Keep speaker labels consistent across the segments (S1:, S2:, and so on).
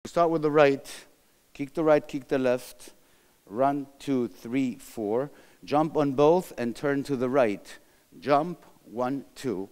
S1: start with the right, kick the right, kick the left, run, 2, 3, 4, jump on both and turn to the right. Jump, 1, 2.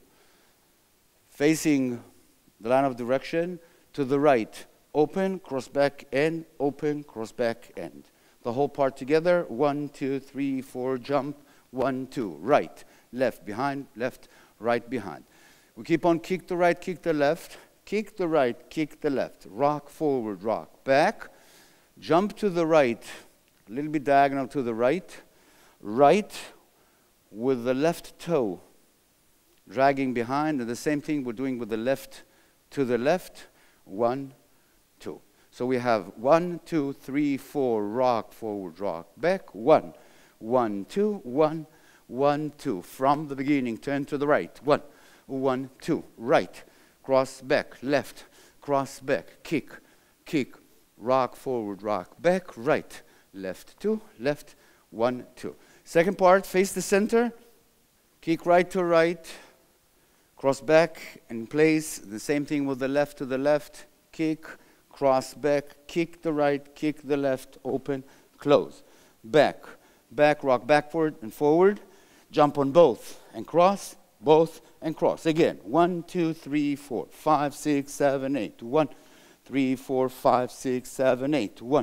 S1: Facing the line of direction to the right. Open, cross back, end, open, cross back, end. The whole part together, 1, 2, 3, 4, jump, 1, 2, right, left, behind, left, right, behind. We keep on kick the right, kick the left, kick the right, kick the left, rock forward, rock back, jump to the right, a little bit diagonal to the right, right with the left toe, dragging behind, and the same thing we're doing with the left to the left, 1, 2. So we have 1, 2, 3, 4, rock, forward, rock, back, 1, 1, 2, 1, 1, 2. From the beginning, turn to the right, 1, 1, 2, right, cross back, left, cross back, kick, kick, rock, forward, rock, back, right, left, 2, left, 1, 2. Second part, face the center, kick right to right, cross back in place, the same thing with the left to the left, kick, cross back, kick the right, kick the left, open, close, back, back, rock backward and forward, jump on both and cross, both and cross. Again, 1, 2, 3, 4, 5, 6, 7, 8. 1, 3, 4, 5, 6, 7, 8. 1,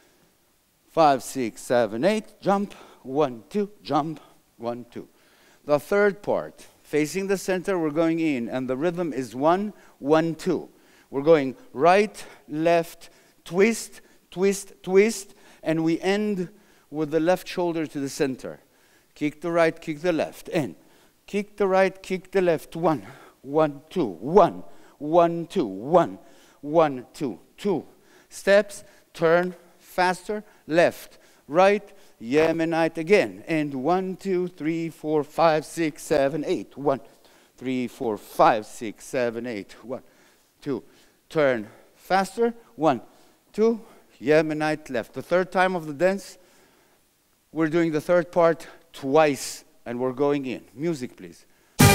S1: 5, 6, 7, 8. Jump, 1, 2, jump, 1, 2. The third part, facing the center, we're going in, and the rhythm is 1, 1, 2. We're going right, left, twist, twist, twist, and we end with the left shoulder to the center. Kick the right, kick the left, and kick the right, kick the left, 1, 1, 2, 1, 1, 2, 1, 1, 2, 2. Steps, turn, faster, left, right, Yemenite again, and 1, 2, 3, 4, 5, 6, 7, 8. 1, 3, 4, 5, 6, 7, 8. 1, 2. Turn faster, 1, 2, Yemenite left. The third time of the dance, we're doing the third part twice, and we're going in. Music, please.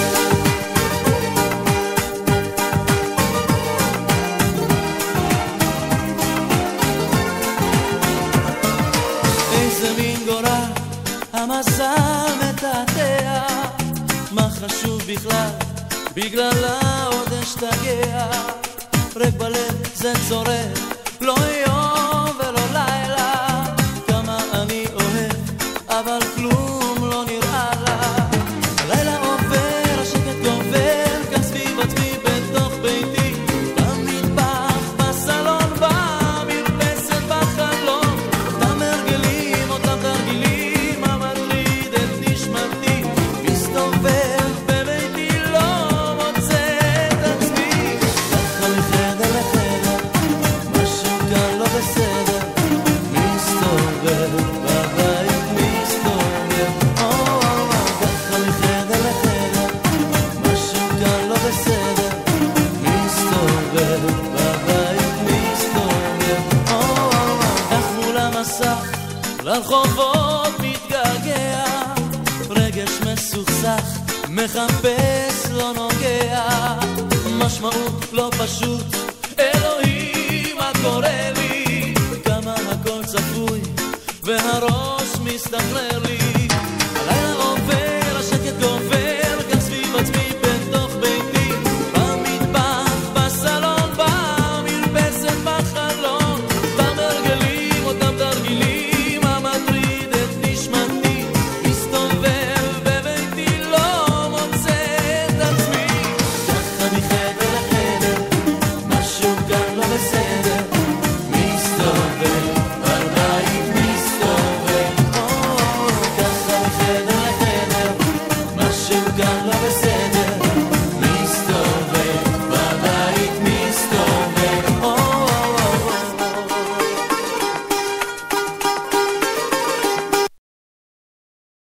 S2: איזה מין גורל, המזל מתעתע, מה חשוב בכלל, בגללה עוד אשתגע. רק בלב זה צורף, לא יום ולא לילה, כמה אני אוהב, אבל כלום לא נראה לה. הלילה עובר, השקט גובר, כאן סביב עצמי בתוך ביתי, במטבח, בסלון, במרפסת, בחלום, אותם הרגלים, אותם תרגילים, המטריד את נשמתי, מסתובב בביתי, לא מוצא את עצמי, ככה מחדר לחדר, משהו כאן לא בסדר, מסתובב בבית, מסתובב, ככה מחדר לחדר, משהו כאן לא בסדר, מסתובב בבית, מסתובב, איך מול המסך, לרחובות מתגעגע, רגש מסוכסך, מחפש לא נוגע, משמעות לא פשוט, אלוהים מה קורה לי, כמה הכל צפוי והראש מסתחרר לי.